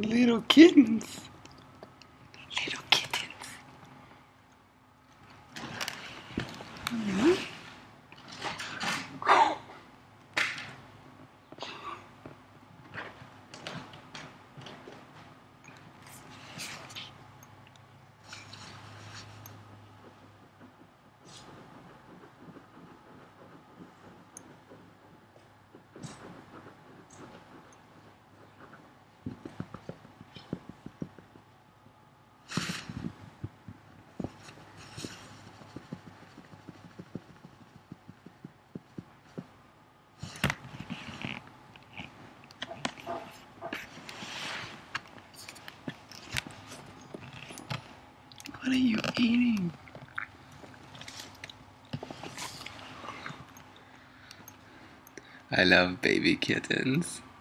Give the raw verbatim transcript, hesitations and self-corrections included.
Little kittens. Little kittens. Mm-hmm. What are you eating? I love baby kittens.